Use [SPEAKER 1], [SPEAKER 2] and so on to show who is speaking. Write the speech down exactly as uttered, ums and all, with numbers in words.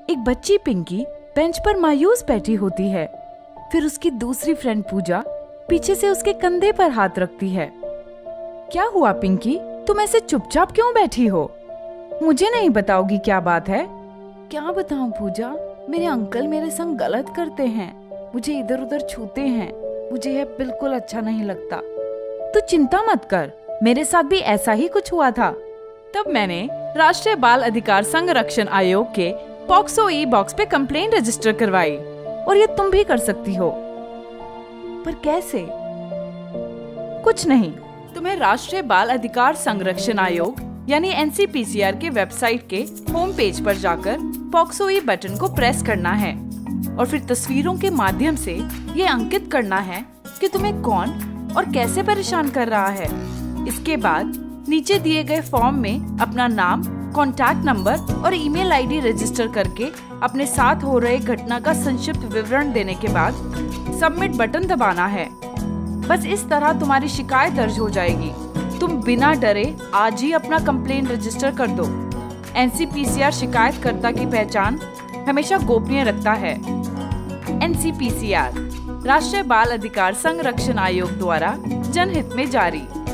[SPEAKER 1] एक बच्ची पिंकी बेंच पर मायूस बैठी होती है। फिर उसकी दूसरी फ्रेंड पूजा पीछे से उसके कंधे पर हाथ रखती है। क्या हुआ पिंकी, तुम ऐसे चुपचाप क्यों बैठी हो? मुझे नहीं बताओगी क्या बात है? क्या बताऊं पूजा, मेरे अंकल मेरे संग गलत करते हैं, मुझे इधर उधर छूते हैं, मुझे यह बिल्कुल अच्छा नहीं लगता। तू चिंता मत कर, मेरे साथ भी ऐसा ही कुछ हुआ था। तब मैंने राष्ट्रीय बाल अधिकार संरक्षण आयोग के पॉक्सो ई बॉक्स पे कंप्लेंट रजिस्टर करवाई और ये तुम भी कर सकती हो। पर कैसे? कुछ नहीं, तुम्हें राष्ट्रीय बाल अधिकार संरक्षण आयोग यानी N C P C R के वेबसाइट के होम पेज पर जाकर पॉक्सो ई बटन को प्रेस करना है और फिर तस्वीरों के माध्यम से ये अंकित करना है कि तुम्हें कौन और कैसे परेशान कर रहा है। इसके बाद नीचे दिए गए फॉर्म में अपना नाम, कॉन्टैक्ट नंबर और ईमेल आईडी रजिस्टर करके अपने साथ हो रहे घटना का संक्षिप्त विवरण देने के बाद सबमिट बटन दबाना है। बस इस तरह तुम्हारी शिकायत दर्ज हो जाएगी। तुम बिना डरे आज ही अपना कंप्लेंट रजिस्टर कर दो। N C P C R शिकायतकर्ता की पहचान हमेशा गोपनीय रखता है। N C P C R राष्ट्रीय बाल अधिकार संरक्षण आयोग द्वारा जनहित में जारी।